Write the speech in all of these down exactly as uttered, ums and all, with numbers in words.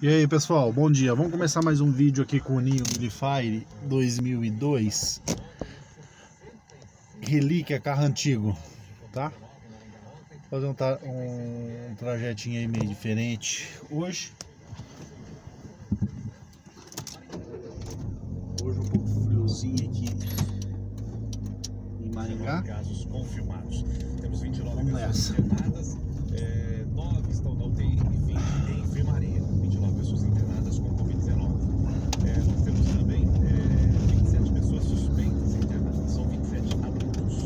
E aí pessoal, bom dia. Vamos começar mais um vídeo aqui com o Ninho Milifire dois mil e dois. Relíquia, carro antigo, tá? Vou fazer um, tra um trajetinho aí meio diferente hoje. Hoje um pouco friozinho aqui em Maringá. Casos confirmados. Temos vinte e nove Vamos pessoas nessa. internadas, é, nove estão na U T I e vinte em enfermaria. vinte e nove pessoas internadas com Covid dezenove. É, nós temos também é, vinte e sete pessoas suspeitas internadas, são vinte e sete adultos.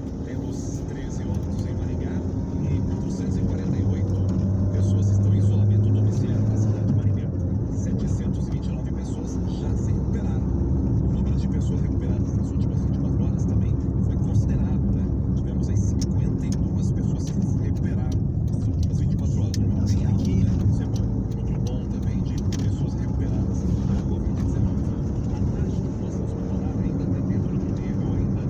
Temos treze óbitos em Maringá e duzentas e quarenta e oito pessoas estão em isolamento domiciliar na cidade de Maringá. setecentas e vinte e nove pessoas já se recuperaram. O número de pessoas recuperadas nas últimas vinte e quatro horas também foi considerável, né? Tivemos aí cinquenta e duas pessoas que se recuperaram nas últimas vinte e quatro horas. Um número bem alto, né? Isso é bom. Um número bom também de pessoas recuperadas da Covid dezenove. A taxa de ocupação hospitalar ainda está dentro do nível ainda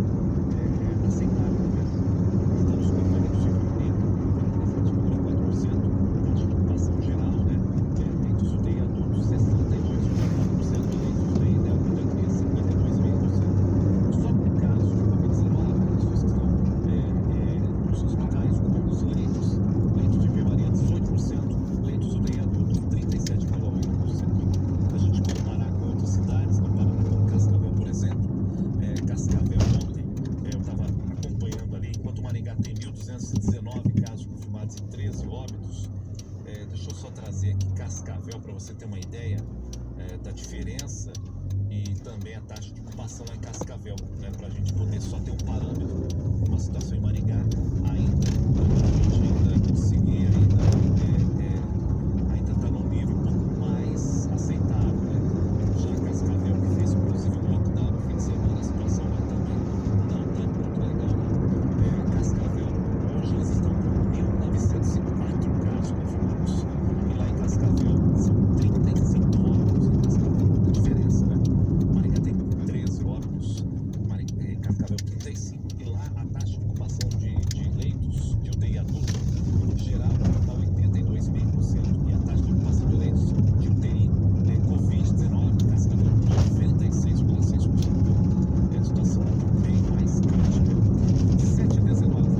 é, aceitável, né? Estamos com leitos de enfermaria, quarenta e sete vírgula quatro por cento, taxa de ocupação geral, né? É, leitos U T I adultos, sessenta e dois vírgula quatro por cento, leitos U T I neopediatria, cinquenta e dois vírgula cinco por cento. Só por caso de Covid dezenove, pessoas que estão é, é, nos hospitais ocupando os leitos, leitos de enfermaria dezoito por cento, leitos U T I adulto trinta e sete vírgula oito por cento. A gente comparar com outras cidades, no Paraná, como Cascavel, por exemplo, é, Cascavel ontem, é, eu estava acompanhando ali, enquanto Maringá tem mil duzentos e dezenove casos confirmados e treze óbitos. É, deixa eu só trazer aqui Cascavel para você ter uma ideia é, da diferença e também a taxa de ocupação lá em Cascavel, né, para a gente poder só ter um parâmetro de uma situação em Maringá ainda, para a gente ainda conseguir ainda é, é, ainda está num nível um pouco mais aceitável, né? Já Cascavel, que fez inclusive um lockdown no fim de semana, a situação lá também não está muito legal, né? É, Cascavel, hoje eles estão com mil novecentos e quatro casos confirmados e lá em Cascavel são trinta e cinco óbitos em Cascavel, muita diferença, né? Maringá tem treze óbitos, Maringá, eh, Cascavel trinta e cinco, e lá a taxa de ocupação de, de leitos de U T I adulto geral está oitenta e dois vírgula cinco por cento e a taxa de ocupação de leitos de U T I é, Covid dezenove, Cascavel noventa e seis vírgula seis por cento. É a situação bem mais crítica. sete e dezenove.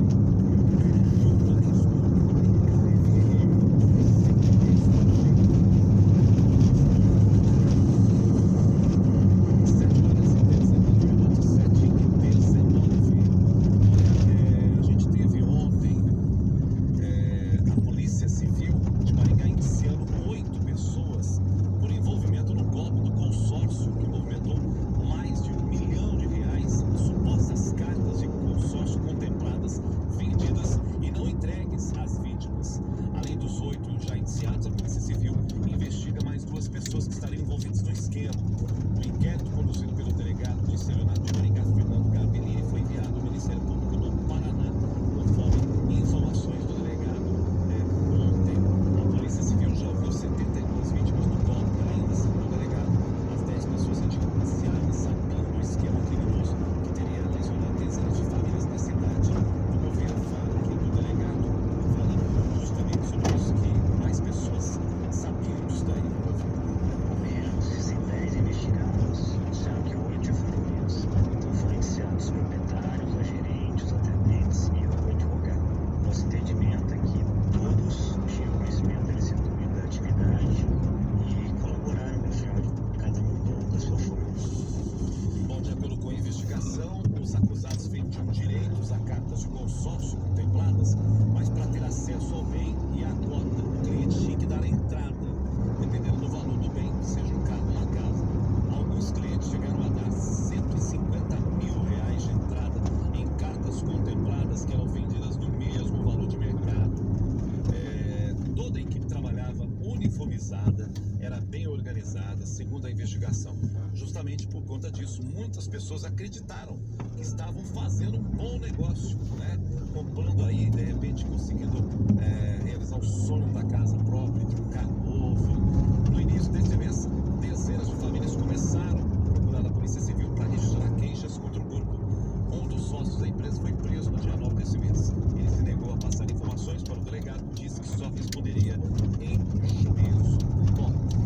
A gente teve ontem é, a Polícia Civil de Maringá indiciando oito pessoas por envolvimento no golpe do consórcio que movimentou mais de um milhão de reais em supostas cartas de consórcio contempladas, vendidas e não entregues às vítimas. Além dos oito já indiciados, a Polícia Civil investiga mais duas pessoas que estariam envolvidas no esquema. O inquérito conduzido pelo delegado do estelionato de Maringá, Fernando Garbellini, foi enviado ao Ministério Público do Paraná, conforme informações do delegado. É, ontem, a Polícia Civil já ouviu setenta e duas vítimas do golpe, ainda segundo o delegado. As dez pessoas indiciadas sabiam do esquema criminoso que teria lesionado dezenas de famílias na cidade. Vamos ouvir a fala aqui do delegado, falando justamente sobre isso, que mais pessoas sabiam disso daí. Menos de dez investigados, disseram que oito envolvidos. Então foram indiciados proprietários, os gerentes, os atendentes e o advogado. Nosso entendimento é que todos tinham conhecimento da licitação da atividade e colaboraram no final de cada um da sua forma. Bom, de acordo com a investigação, os acusados vendiam direitos a cartas de consórcio contempladas, mas para ter acesso ao bem e à cota, o cliente tinha que dar a entrada, dependendo do valor do bem, seja um carro ou uma casa. Alguns clientes chegaram a dar cento e cinquenta mil reais de entrada em cartas contempladas que eram vendidas no mesmo valor de mercado. É, toda a equipe trabalhava uniformizada, era bem organizada, segundo a investigação. Justamente por conta disso, muitas pessoas acreditaram que estavam fazendo um bom negócio, né? Comprando aí, de repente, conseguindo é, realizar o sonho da casa própria, de um carro novo. No início deste mês, dezenas de famílias começaram a procurar a Polícia Civil para registrar queixas contra o grupo. Um dos sócios da empresa foi preso no dia nove desse mês. Ele se negou a passar informações para o delegado, disse que só responderia em juízo. Bom,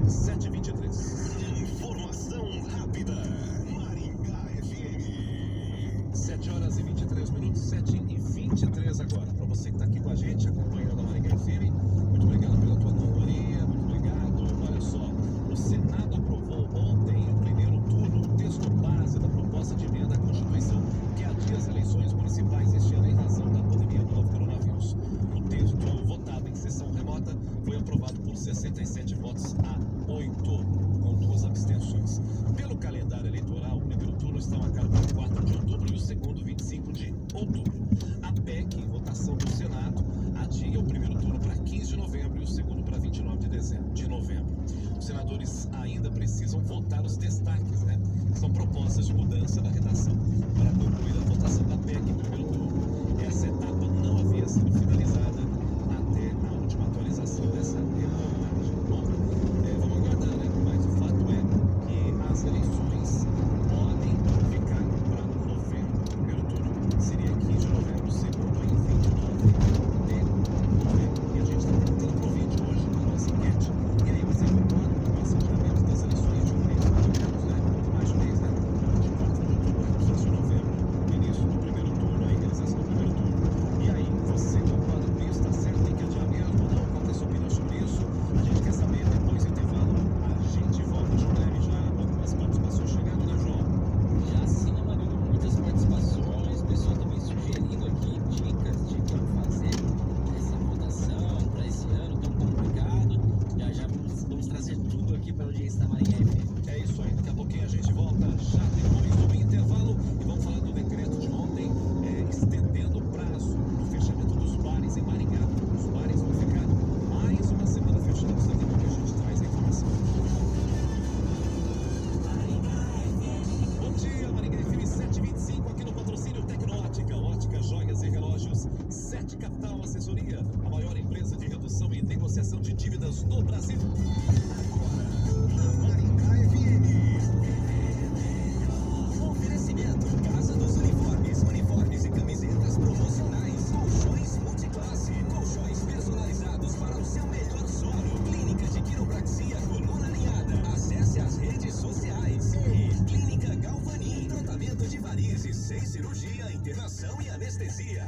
sete e vinte e três. Informação rápida. Maringá F M. sete horas e vinte e três minutos, sete e vinte e três agora. Para você que está aqui com a gente, acompanhando a Maringá F M, muito obrigado pela tua companhia, muito obrigado. Olha só, o Senado aprovou ontem o primeiro turno, o texto base da proposta de emenda à Constituição que adia as eleições municipais este ano em razão da pandemia do novo coronavírus. O texto, votado em sessão remota, foi aprovado por sessenta e sete votos a oito, com duas abstenções. Pelo calendário eleitoral, o primeiro turno está marcado para quatro de outubro e o segundo, vinte e cinco de outubro. A P E C, em votação do Senado, adia o primeiro turno para quinze de novembro e o segundo para vinte e nove de dezembro, de novembro. Os senadores ainda precisam votar os destaques, né? São propostas de mudança da redação para concluir a votação da P E C em primeiro turno. Essa etapa não havia sido finalizada até a última atualização dessa reportagem. Bom, é, vamos aguardar, né? Mas o fato é que as eleições podem ficar para novembro. O primeiro turno seria quinze de novembro, o segundo em vinte e nove de novembro. E a gente está perguntando para o ouvinte hoje na nossa enquete. E aí, você concorda com o aceitramento das eleições de um mês, mais ou menos, né? Mais de um mês, né? De quatro de outubro a quinze de novembro, início do primeiro turno, a realização do primeiro turno. E aí, você concorda com isso? Está certo? Tem que adiar mesmo ou não? Qual é a sua opinião sobre isso? A gente quer saber. Depois do intervalo, a gente volta. João Leve já algumas participações chegando, né, João? Já sim, Amarildo, muitas participações, o pessoal também sugerindo aqui dicas de como fazer essa votação para esse ano tão complicado. Já já vamos, vamos trazer tudo aqui para a audiência da Maringá F M. É isso aí, daqui a pouquinho a gente volta já depois do intervalo e vamos falar do decreto de ontem, é, estendendo o prazo do fechamento dos bares em Maringá. Os bares vão ficar mais uma semana fechados. Daqui a pouco a gente traz a informação. Bom dia, Maringá F M sete e vinte e cinco, aqui no patrocínio Tecnoótica, ótica, joias e relógios. Sete Capital Assessoria, a maior empresa de redução e negociação de dívidas no Brasil. Agora, na Maringá F M. Oferecimento Casa dos Uniformes, uniformes e camisetas promocionais, colchões multiclasse, colchões personalizados para o seu melhor sono, clínica de quiropraxia, coluna alinhada, acesse as redes sociais e Clínica Galvani, tratamento de varizes sem cirurgia, internação e anestesia.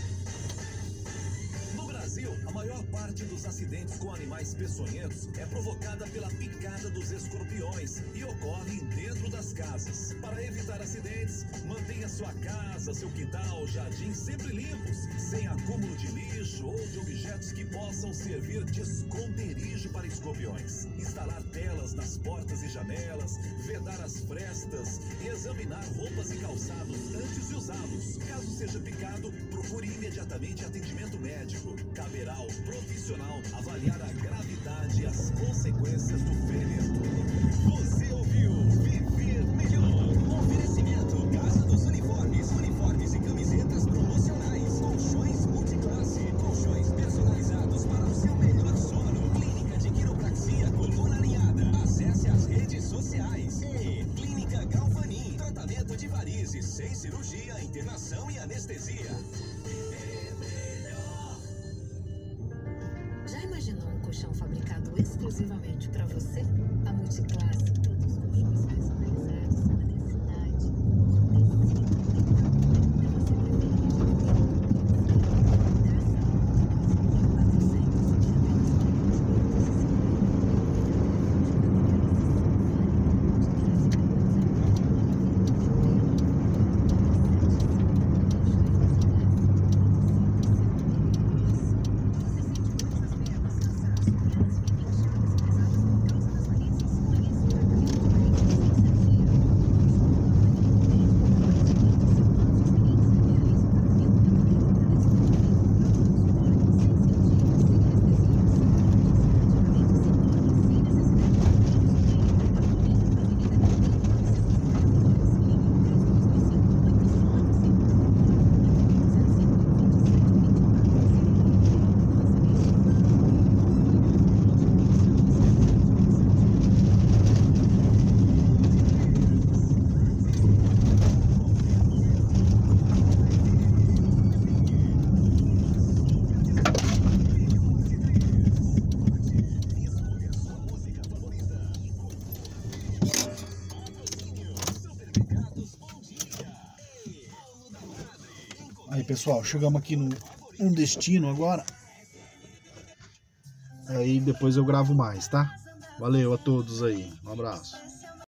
No Brasil, a maior parte dos acidentes com animais peçonhentos é provocada pela picada dos escorpiões e ocorrem dentro das casas. Para evitar acidentes, mantenha sua casa, seu quintal, jardim sempre limpos, sem acúmulo de lixo ou de objetos que possam servir de esconderijo para escorpiões. Instalar telas nas portas e janelas, vedar as frestas e examinar roupas e calçados antes de usá-los. Caso seja picado, procure imediatamente atendimento médico. Caberá ao profissional avaliar a gravidade e as consequências do ferimento. Você ouviu Viver Melhor. Oferecimento Casa dos Uniformes, uniformes e camisetas promocionais, colchões multiclasse, colchões personalizados para o seu melhor sono, clínica de quiropraxia, coluna alinhada. Acesse as redes sociais e Clínica Galvani, tratamento de varizes sem cirurgia, internação e anestesia. Já imaginou um colchão fabricado exclusivamente para você? Aí, pessoal, chegamos aqui no um destino agora. Aí depois eu gravo mais, tá? Valeu a todos aí. Um abraço.